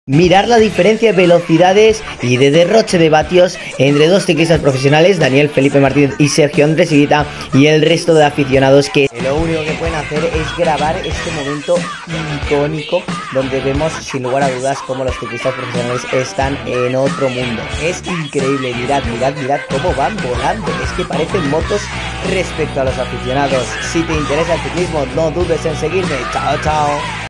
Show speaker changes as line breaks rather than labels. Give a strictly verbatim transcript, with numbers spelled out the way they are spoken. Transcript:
Mirar la diferencia de velocidades y de derroche de vatios entre dos ciclistas profesionales, Daniel Felipe Martínez y Sergio Andrés Higuita, y el resto de aficionados que lo único que pueden hacer es grabar este momento icónico donde vemos sin lugar a dudas cómo los ciclistas profesionales están en otro mundo. Es increíble, mirad, mirad, mirad cómo van volando, es que parecen motos respecto a los aficionados. Si te interesa el ciclismo, no dudes en seguirme. Chao, chao.